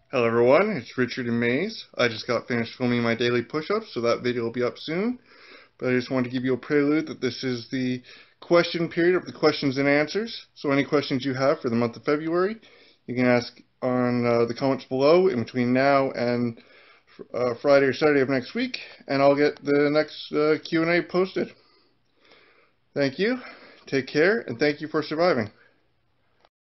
Hello everyone, it's Richard and Maze. I just got finished filming my daily push-ups, so that video will be up soon. But I just wanted to give you a prelude that this is the question period of the questions and answers. So any questions you have for the month of February, you can ask on the comments below in between now and Friday or Saturday of next week, and I'll get the next Q&A posted. Thank you, take care, and thank you for surviving.